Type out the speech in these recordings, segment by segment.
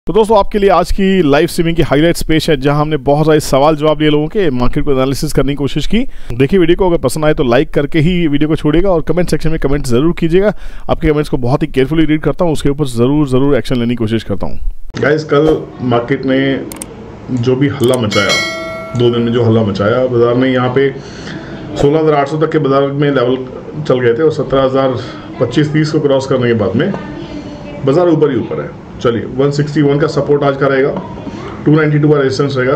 तो दोस्तों आपके लिए आज की लाइव स्ट्रीमिंग की हाइलाइट्स पेश है, जहां हमने बहुत सारे सवाल जवाब लिए लोगों के, मार्केट को एनालिसिस करने की कोशिश की। देखिए वीडियो को, अगर पसंद आए तो लाइक करके ही वीडियो को छोड़िएगा और कमेंट सेक्शन में कमेंट जरूर कीजिएगा। आपके कमेंट्स को बहुत ही केयरफुली रीड करता हूँ, उसके ऊपर ज़रूर एक्शन लेने की कोशिश करता हूँ। गाइस, कल मार्केट ने जो भी हल्ला मचाया, 2 दिन में जो हल्ला मचाया बाजार में, यहाँ पे 16,800 तक के बाजार में लेवल चल गए थे और 17,025-30 को क्रॉस करने के बाद में बाजार ऊपर ही ऊपर है। चलिए 161 का सपोर्ट आज का रहेगा, 292 का रेजिस्टेंस रहेगा,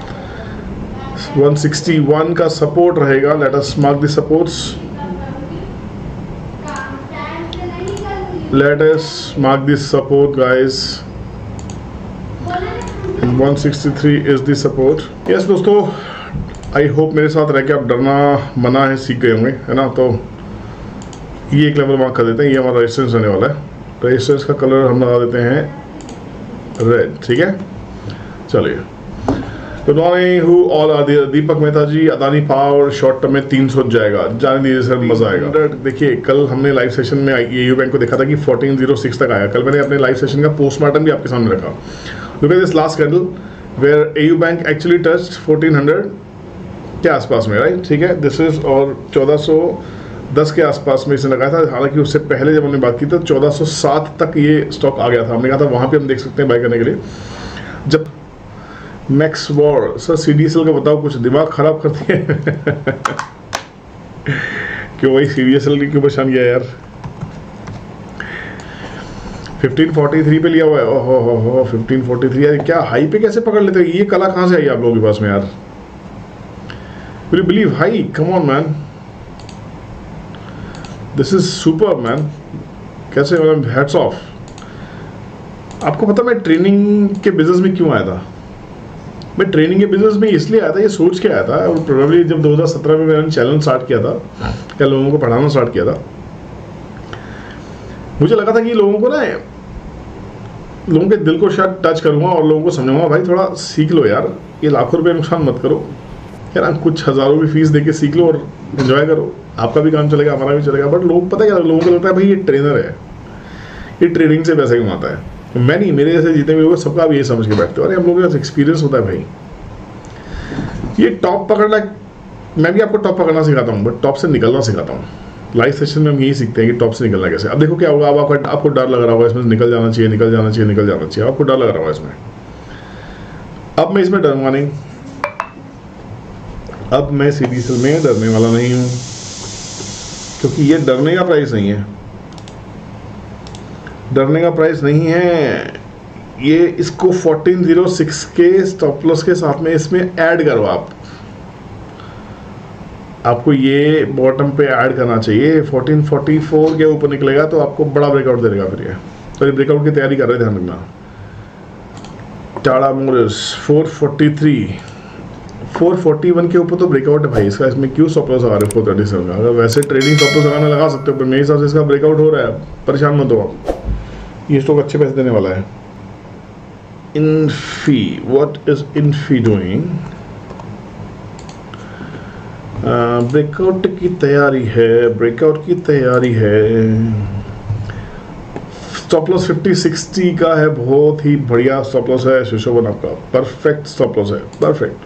161 का सपोर्ट रहेगा। Let us mark the supports, let us mark the support guys. 163 is the support. Yes दोस्तों, आई होप मेरे साथ रह के आप डरना मना है सीख गए होंगे, है ना। तो ये एक लेवल मार्क कर देते हैं, ये हमारा रेजिस्टेंस रहने वाला है। रेजिस्टेंस का कलर हम लगा देते हैं रेड, ठीक है। चलिए, good morning, who all are there. Deepak Mehta ji, Adani power short term में 300 जाएगा, जाने दीजिए सर, मजा आएगा। देखिए कल हमने लाइव सेशन में एयू बैंक को देखा था कि 1406 तक आया। कल मैंने अपने लाइव सेशन का पोस्टमार्टम भी आपके सामने रखा। Look at this last candle where AU bank actually touched 1400 के आसपास में, राइट, ठीक है। दिस इज और 1410 के आसपास में इसने लगाया था। हालांकि उससे पहले जब हमने बात की तो 1407 तक ये स्टॉक आ गया था। हमने कहा था वहाँ पे हम देख सकते हैं बाय करने के लिए। जब मैक्स वॉर सर सीडीएसएल का बताओ, कुछ दिमाग खराब करती है क्यों भाई, सीडीएसएल की क्यों परेशान किया यार। 1543 पे लिया हुआ है। ओहो 1543 यार, क्या हाई पे कैसे पकड़ लेते हो? ये कला कहाँ से आई आप लोगों के पास में यार? Will you believe, hi, come on man, this is superman. कैसे, हैट्स ऑफ। आपको पता मैं ट्रेनिंग के बिजनेस में क्यों आया था? मैं ट्रेनिंग के बिजनेस में इसलिए आया था, ये सोच के आया था, और प्रोबेबली जब 2017 में मैंने चैनल स्टार्ट किया था, क्या लोगों को पढ़ाना स्टार्ट किया था, मुझे लगा था कि लोगों को ना, लोगों के दिल को शायद टच करूंगा और लोगों को समझाऊंगा, भाई थोड़ा सीख लो यार, ये लाखों रुपए नुकसान मत करो यार, कुछ हज़ारों की फीस देके सीख लो और एंजॉय करो, आपका भी काम चलेगा, हमारा भी चलेगा। बट लोग, पता है क्या, लोगों को लगता है भाई ये ट्रेनर है, ये ट्रेनिंग से पैसे कमाता है। मैं नहीं, मेरे जैसे जितने भी लोग सबका आप ये समझ के बैठते हो, अरे हम लोगों के पास एक्सपीरियंस होता है भाई। ये टॉप पकड़ना, मैं भी आपको टॉप पकड़ना सिखाता हूँ, बट टॉप से निकलना सिखाता हूँ। लाइव सेशन में हम यही सीखते हैं कि टॉप से निकलना कैसे। अब देखो क्या होगा, अब आपको डर लग रहा होगा इसमें, निकल जाना चाहिए, निकल जाना चाहिए, निकल जाना चाहिए, आपको डर लग रहा होगा इसमें। अब मैं इसमें डरूंगा नहीं, अब मैं सीडीएसएल में डरने वाला नहीं हूँ, क्योंकि ये डरने का प्राइस नहीं है, डरने का प्राइस नहीं है ये। इसको 1406 के स्टॉप लॉस के साथ में इसमें ऐड करो आपको ये बॉटम पे ऐड करना चाहिए। 1444 के ऊपर निकलेगा तो आपको बड़ा ब्रेकआउट देगा फिर ये। तो ये ब्रेकआउट की तैयारी कर रहे, ध्यान रखना। टाटा मोटर्स 441 के ऊपर तो ब्रेकआउट है भाई इसका, इसमें क्यों स्टॉप लॉस लगा रहे हो 437 का? अगर वैसे ट्रेडिंग स्टॉप लॉस लगाना लगा सकते हो, पर मेरे हिसाब से इसका ब्रेकआउट हो रहा है, परेशान मत हो आप, ये स्टॉक अच्छे पैसे देने वाला है। Infy, what is Infy doing? Breakout की तैयारी है, ब्रेकआउट की तैयारी है। स्टॉप लॉस 50-60 का है, बहुत ही बढ़िया स्टॉप लॉस है शिशोवन आपका, परफेक्ट स्टॉप लॉस है, परफेक्ट।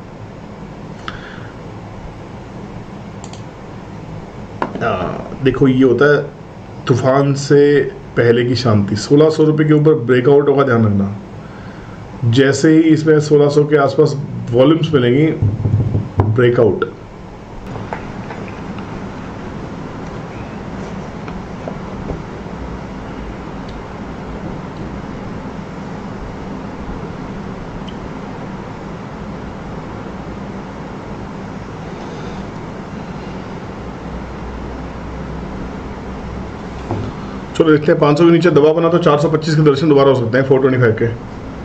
देखो ये होता है तूफान से पहले की शांति। 1600 रुपये के ऊपर ब्रेकआउट होगा, ध्यान रखना। जैसे ही इसमें 1600 के आसपास वॉल्यूम्स मिलेंगी, ब्रेकआउट। चलो देखते हैं, 500 के नीचे दबा बना तो 425 के दर्शन दोबारा हो सकते हैं 425 के।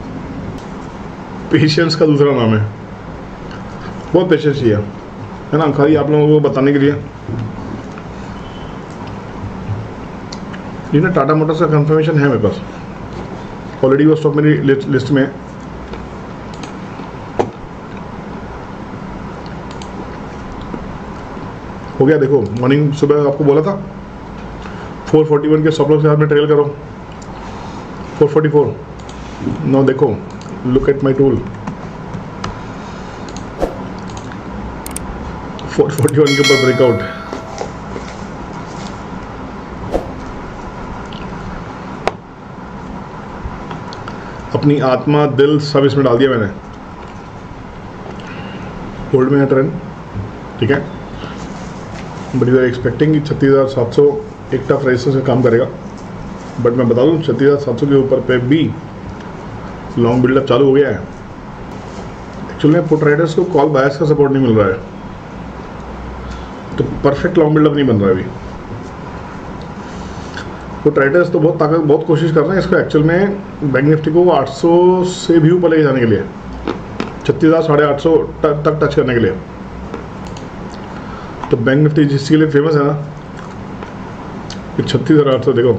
पेशेंस का दूसरा नाम है, बहुत पेशेंस चाहिए, है ना, खाली आप लोगों को बताने के लिए। ये ना टाटा मोटर्स का कंफर्मेशन है मेरे पास, ऑलरेडी वो स्टॉक मेरी लिस्ट में है। हो गया, देखो मॉर्निंग सुबह आपको बोला था 441 के स्टॉप लॉस के साथ में ट्रेल करो, 444 नो देखो, लुक एट माई टूल, 441 के ऊपर ब्रेकआउट। अपनी आत्मा दिल सब इसमें डाल दिया मैंने। होल्ड में है ट्रेंड, ठीक है, बट यू आर एक्सपेक्टिंग कि 36,700 एक टफ रेजिस्टेंस से काम करेगा, बट मैं बता दूं 36,700 के ऊपर पे भी लॉन्ग बिल्डअप चालू हो गया है। एक्चुअली में पुट राइडर्स को कॉल बायर्स का सपोर्ट नहीं मिल रहा है, तो परफेक्ट लॉन्ग बिल्डअप नहीं बन रहा है अभी। पुट राइडर्स तो बहुत कोशिश कर रहे हैं इसको एक्चुअल में बैंक निफ्टी को 800 से भी ऊपर लेके जाने के लिए, 36,850 तक टच करने के लिए। तो बैंक निफ्टी जिसके लिए फेमस है ना, 36,800 देखो,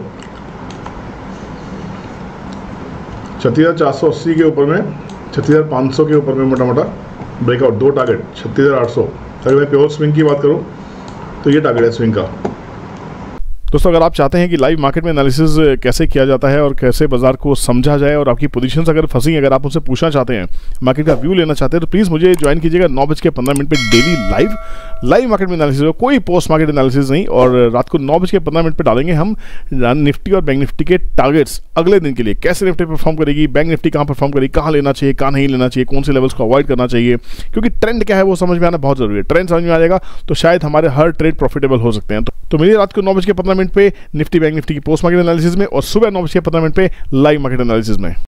36,480 के ऊपर में, 36,500 के ऊपर में मोटा मोटा ब्रेकआउट, 2 टारगेट 36,800। अगर मैं प्योर स्विंग की बात करूं तो ये टारगेट है स्विंग का। दोस्तों, अगर आप चाहते हैं कि लाइव मार्केट में एनालिसिस कैसे किया जाता है और कैसे बाजार को समझा जाए, और आपकी पोजीशंस अगर फंसी, अगर आप उनसे पूछना चाहते हैं, मार्केट का व्यू लेना चाहते हैं, तो प्लीज़ मुझे ज्वाइन कीजिएगा 9:15 पे डेली लाइव मार्केट में एनालिसिस हो, कोई पोस्ट मार्केट एनालिसिस नहीं। और रात को 9:15 पे डालेंगे हम निफ्टी और बैंक निफ्टी के टारगेट्स अगले दिन के लिए, कैसे निफ्टी परफॉर्म करेगी, बैंक निफ्टी कहाँ परफॉर्म करेगी, कहाँ लेना चाहिए, कहाँ नहीं लेना चाहिए, कौन से लेवल्स को अवॉइड करना चाहिए, क्योंकि ट्रेंड क्या है वो समझ में आना बहुत जरूरी है। ट्रेंड समझ में आ जाएगा तो शायद हमारे हर ट्रेड प्रॉफिटेबल हो सकते हैं। तो मिलिए रात को 9:15 पे निफ्टी बैंक निफ्टी की पोस्ट मार्केट एनालिसिस में, और सुबह 9:15 पे लाइव मार्केट एनालिसिस में।